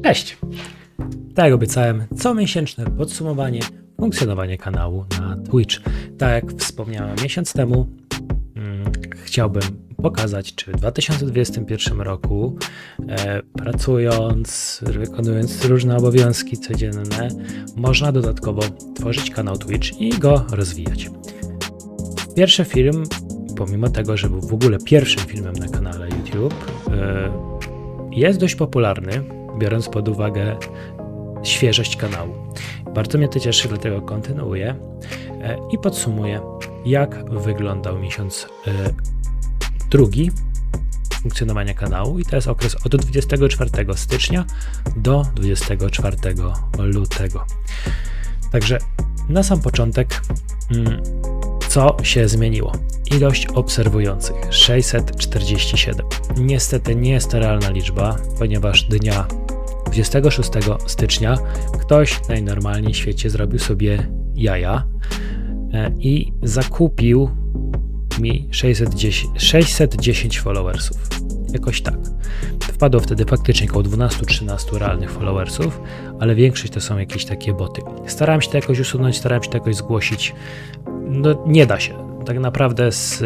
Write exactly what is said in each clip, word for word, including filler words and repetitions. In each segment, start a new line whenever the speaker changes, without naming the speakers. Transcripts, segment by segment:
Cześć! Tak jak obiecałem, comiesięczne podsumowanie funkcjonowania kanału na Twitch. Tak jak wspomniałem miesiąc temu, hmm, chciałbym pokazać, czy w dwa tysiące dwudziestym pierwszym roku e, pracując, wykonując różne obowiązki codzienne, można dodatkowo tworzyć kanał Twitch i go rozwijać. Pierwszy film, pomimo tego, że był w ogóle pierwszym filmem na kanale YouTube, e, jest dość popularny, biorąc pod uwagę świeżość kanału. Bardzo mnie to cieszy, dlatego kontynuuję e, i podsumuję, jak wyglądał miesiąc e, drugi funkcjonowania kanału, i to jest okres od dwudziestego czwartego stycznia do dwudziestego czwartego lutego. Także na sam początek, mm, co się zmieniło? Ilość obserwujących sześćset czterdzieści siedem. Niestety nie jest to realna liczba, ponieważ dnia dwudziestego szóstego stycznia ktoś najnormalniej w świecie zrobił sobie jaja i zakupił mi sześćset dziesięć followersów. Jakoś tak. Wpadło wtedy faktycznie około dwanaście trzynaście realnych followersów, ale większość to są jakieś takie boty. Starałem się to jakoś usunąć, starałem się to jakoś zgłosić. No nie da się. Tak naprawdę z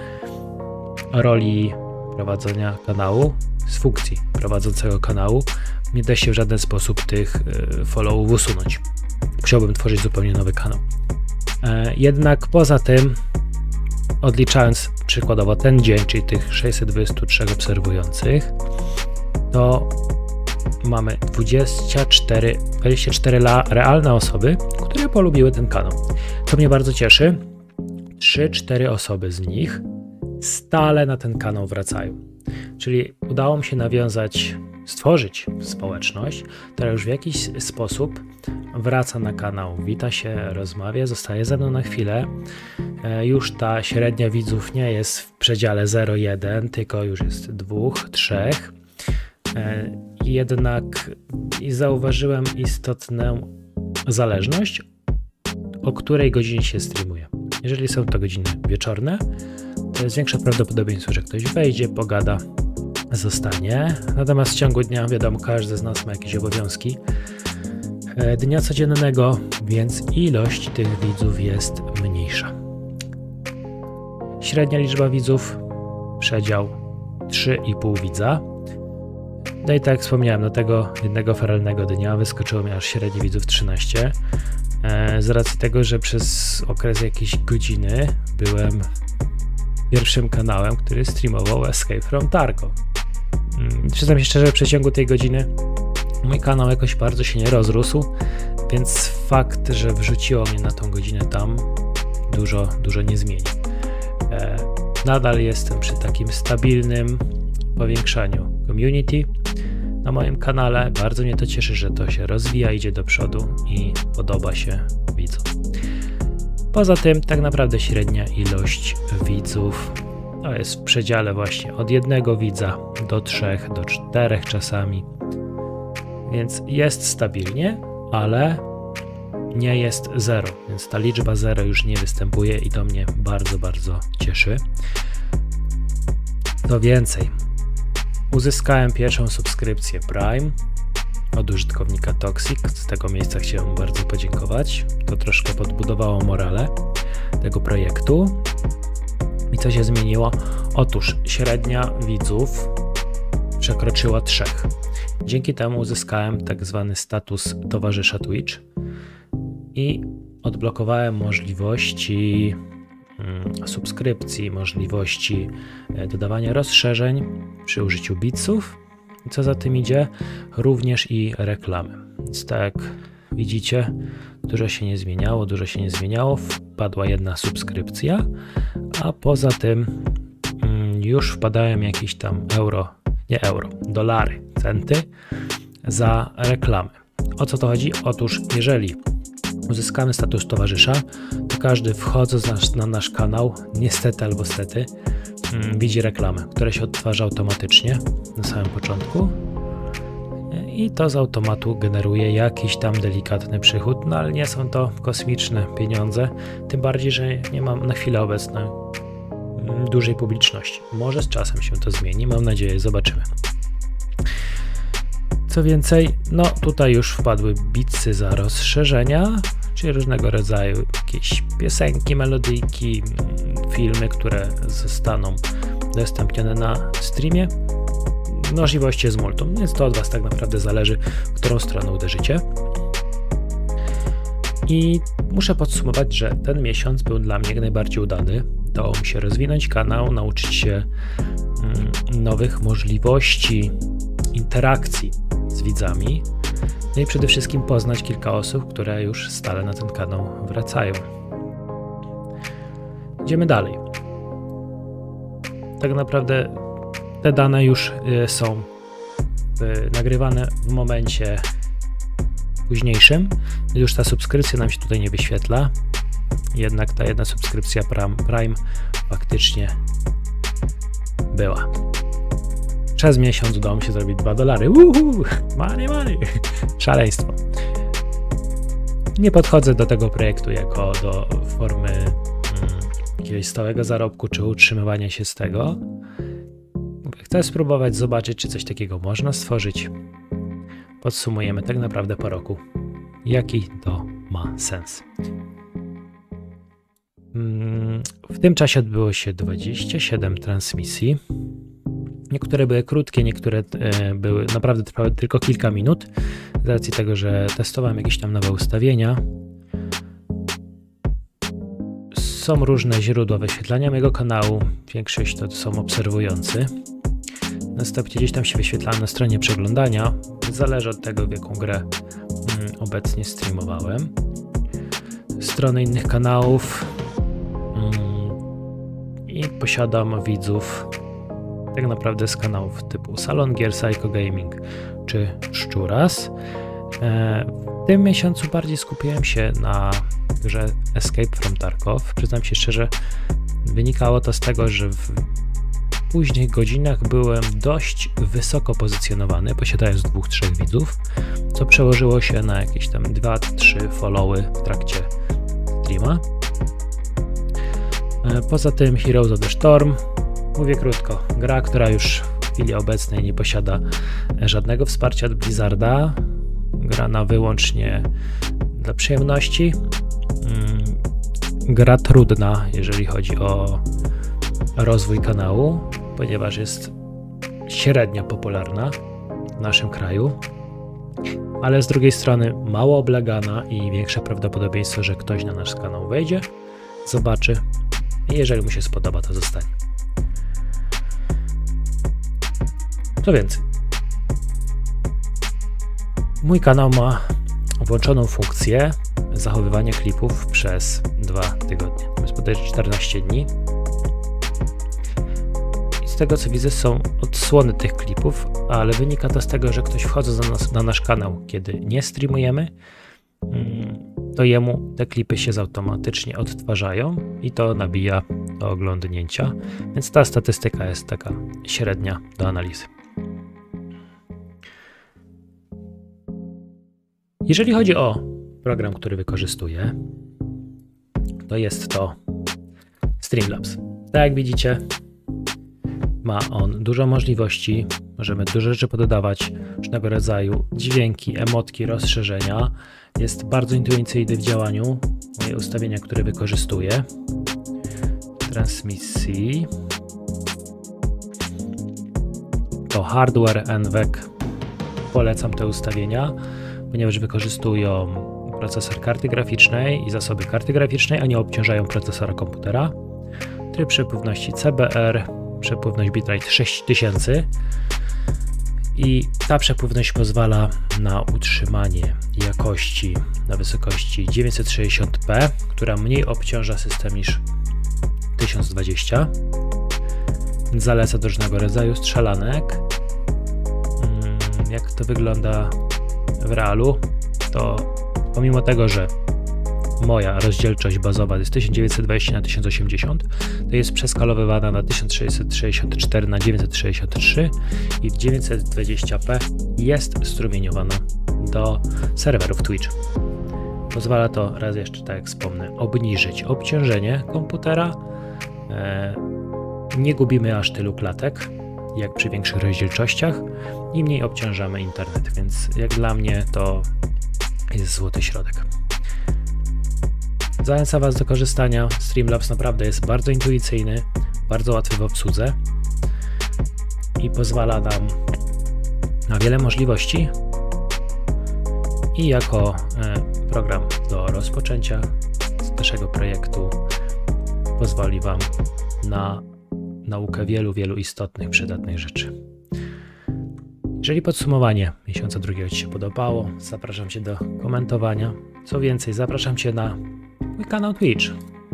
roli prowadzenia kanału, z funkcji prowadzącego kanału, nie da się w żaden sposób tych followów usunąć. Musiałbym tworzyć zupełnie nowy kanał. Jednak poza tym, odliczając przykładowo ten dzień, czyli tych sześćset dwadzieścia trzy obserwujących, to mamy dwadzieścia cztery, dwadzieścia cztery realne osoby, które polubiły ten kanał. Co mnie bardzo cieszy, trzy cztery osoby z nich stale na ten kanał wracają. Czyli udało mi się nawiązać, stworzyć społeczność, która już w jakiś sposób wraca na kanał, wita się, rozmawia, zostaje ze mną na chwilę. Już ta średnia widzów nie jest w przedziale zero jeden, tylko już jest dwa trzy. Jednak zauważyłem istotną zależność, o której godzinie się streamuje. Jeżeli są to godziny wieczorne, to jest większe prawdopodobieństwo, że ktoś wejdzie, pogada, zostanie. Natomiast w ciągu dnia, wiadomo, każdy z nas ma jakieś obowiązki dnia codziennego, więc ilość tych widzów jest mniejsza. Średnia liczba widzów, przedział trzy i pół widza. No i tak jak wspomniałem, do tego jednego feralnego dnia wyskoczyło mi aż średni widzów trzynaście. Z racji tego, że przez okres jakiejś godziny byłem pierwszym kanałem, który streamował Escape from Tarkov. Przyznam się szczerze, że w przeciągu tej godziny mój kanał jakoś bardzo się nie rozrósł, więc fakt, że wrzuciło mnie na tą godzinę tam, dużo, dużo nie zmieni. E, nadal jestem przy takim stabilnym powiększaniu community na moim kanale. Bardzo mnie to cieszy, że to się rozwija, idzie do przodu i podoba się widzom. Poza tym tak naprawdę średnia ilość widzów to jest w przedziale właśnie od jednego widza do trzech, do czterech czasami. Więc jest stabilnie, ale nie jest zero, więc ta liczba zero już nie występuje i to mnie bardzo, bardzo cieszy. Co więcej, uzyskałem pierwszą subskrypcję Prime od użytkownika Toxic. Z tego miejsca chciałem bardzo podziękować. To troszkę podbudowało morale tego projektu. I co się zmieniło? Otóż średnia widzów przekroczyła trzech. Dzięki temu uzyskałem tak zwany status towarzysza Twitch i odblokowałem możliwości mm, subskrypcji, możliwości dodawania rozszerzeń przy użyciu bitsów i co za tym idzie, również i reklamy. Więc tak jak widzicie, dużo się nie zmieniało, dużo się nie zmieniało, wpadła jedna subskrypcja, a poza tym mm, już wpadają jakieś tam euro, nie euro, dolary, centy za reklamy. O co to chodzi? Otóż jeżeli uzyskamy status towarzysza, to każdy wchodząc na nasz, na nasz kanał, niestety albo stety, mm, widzi reklamę, która się odtwarza automatycznie na samym początku i to z automatu generuje jakiś tam delikatny przychód, no ale nie są to kosmiczne pieniądze, tym bardziej, że nie mam na chwilę obecną dużej publiczności. Może z czasem się to zmieni, mam nadzieję, zobaczymy. Co więcej, no tutaj już wpadły bitsy za rozszerzenia, czyli różnego rodzaju jakieś piosenki, melodyjki, filmy, które zostaną udostępnione na streamie. Możliwości jest multum, więc to od Was tak naprawdę zależy, w którą stronę uderzycie. I muszę podsumować, że ten miesiąc był dla mnie jak najbardziej udany. Udało mi się rozwinąć kanał, nauczyć się mm, nowych możliwości interakcji z widzami, no i przede wszystkim poznać kilka osób, które już stale na ten kanał wracają. Idziemy dalej. Tak naprawdę te dane już są nagrywane w momencie późniejszym. Już ta subskrypcja nam się tutaj nie wyświetla. Jednak ta jedna subskrypcja Prime, Prime faktycznie była. Przez miesiąc udało mi się zrobić dwa dolary. Uhu! Money, money! Szaleństwo. Nie podchodzę do tego projektu jako do formy mm, jakiegoś stałego zarobku czy utrzymywania się z tego. Chcę spróbować zobaczyć, czy coś takiego można stworzyć. Podsumujemy tak naprawdę po roku, jaki to ma sens. W tym czasie odbyło się dwadzieścia siedem transmisji. Niektóre były krótkie, niektóre były naprawdę trwały tylko kilka minut, z racji tego, że testowałem jakieś tam nowe ustawienia. Są różne źródła wyświetlania mojego kanału, większość to są obserwujący. Następnie gdzieś tam się wyświetlałem na stronie przeglądania, zależy od tego, w jaką grę mm, obecnie streamowałem. Strony innych kanałów mm, i posiadam widzów tak naprawdę z kanałów typu Salon Gier, Psycho Gaming czy Szczuras. E, w tym miesiącu bardziej skupiłem się na grze Escape from Tarkov. Przyznam się szczerze, wynikało to z tego, że w późnych godzinach byłem dość wysoko pozycjonowany, posiadając dwóch, trzech widzów, co przełożyło się na jakieś tam dwa trzy followy w trakcie streama. Poza tym Heroes of the Storm, mówię krótko, gra, która już w chwili obecnej nie posiada żadnego wsparcia od Blizzarda, grana wyłącznie dla przyjemności, gra trudna, jeżeli chodzi o rozwój kanału, ponieważ jest średnio popularna w naszym kraju, ale z drugiej strony mało oblegana i większe prawdopodobieństwo, że ktoś na nasz kanał wejdzie, zobaczy i jeżeli mu się spodoba, to zostanie. Co więcej, mój kanał ma włączoną funkcję zachowywania klipów przez dwa tygodnie, to jest bodajże czternaście dni. Z tego co widzę, są odsłony tych klipów, ale wynika to z tego, że ktoś wchodząc na, nas, na nasz kanał, kiedy nie streamujemy, to jemu te klipy się automatycznie odtwarzają i to nabija do oglądnięcia, więc ta statystyka jest taka średnia do analizy. Jeżeli chodzi o program, który wykorzystuję, to jest to Streamlabs. Tak jak widzicie, ma on dużo możliwości, możemy dużo rzeczy pododawać, różnego rodzaju dźwięki, emotki, rozszerzenia. Jest bardzo intuicyjny w działaniu. Moje ustawienia, które wykorzystuję. Transmisji. To Hardware N V E C. Polecam te ustawienia, ponieważ wykorzystują procesor karty graficznej i zasoby karty graficznej, a nie obciążają procesora komputera. Tryb przepływności C B R. Przepływność bitrate sześć tysięcy i ta przepływność pozwala na utrzymanie jakości na wysokości dziewięćset sześćdziesiąt p, która mniej obciąża system niż tysiąc dwadzieścia. Zaleca do różnego rodzaju strzelanek. Jak to wygląda w realu, to pomimo tego, że moja rozdzielczość bazowa jest tysiąc dziewięćset dwadzieścia na tysiąc osiemdziesiąt, to jest przeskalowywana na tysiąc sześćset sześćdziesiąt cztery na dziewięćset sześćdziesiąt trzy i w dziewięćset dwadzieścia p jest strumieniowana do serwerów Twitch. Pozwala to, raz jeszcze tak jak wspomnę, obniżyć obciążenie komputera. Nie gubimy aż tylu klatek, jak przy większych rozdzielczościach i mniej obciążamy internet, więc jak dla mnie to jest złoty środek. Zachęcam Was do korzystania. Streamlabs naprawdę jest bardzo intuicyjny, bardzo łatwy w obsłudze i pozwala nam na wiele możliwości i jako program do rozpoczęcia naszego projektu pozwoli Wam na naukę wielu, wielu istotnych, przydatnych rzeczy. Jeżeli podsumowanie miesiąca drugiego Ci się podobało, zapraszam Cię do komentowania. Co więcej, zapraszam Cię na mój kanał Twitch.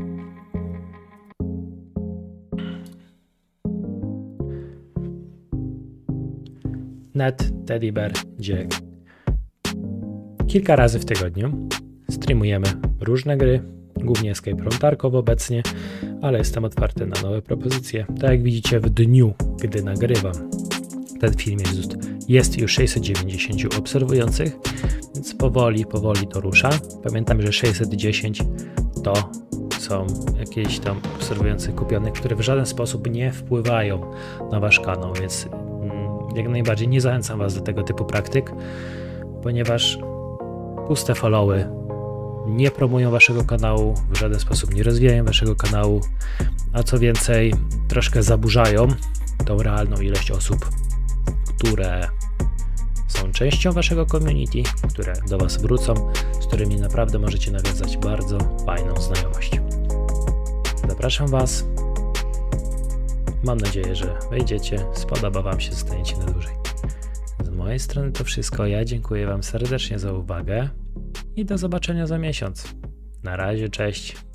Net Teddy Bear, gdzie kilka razy w tygodniu streamujemy różne gry, głównie Escape Room Tarkov obecnie, ale jestem otwarty na nowe propozycje. Tak jak widzicie, w dniu, gdy nagrywam ten film, jest, jest już sześćset dziewięćdziesiąt obserwujących, więc powoli, powoli to rusza. Pamiętam, że sześćset dziesięć to są jakieś tam obserwujących kupionych, które w żaden sposób nie wpływają na Wasz kanał, więc jak najbardziej nie zachęcam Was do tego typu praktyk, ponieważ puste followy nie promują Waszego kanału, w żaden sposób nie rozwijają Waszego kanału, a co więcej, troszkę zaburzają tą realną ilość osób, które są częścią Waszego community, które do Was wrócą, z którymi naprawdę możecie nawiązać bardzo fajną znajomość. Zapraszam Was. Mam nadzieję, że wejdziecie, spodoba Wam się, zostaniecie na dłużej. Z mojej strony to wszystko. Ja dziękuję Wam serdecznie za uwagę i do zobaczenia za miesiąc. Na razie, cześć.